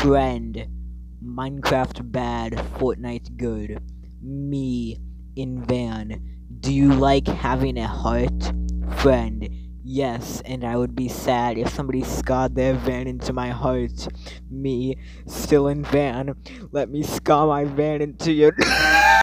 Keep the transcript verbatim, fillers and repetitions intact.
Friend. Minecraft bad, Fortnite good. Me in van. Do you like having a heart? Friend. Yes, and I would be sad if somebody scarred their van into my heart. Me, still in van. Let me scar my van into your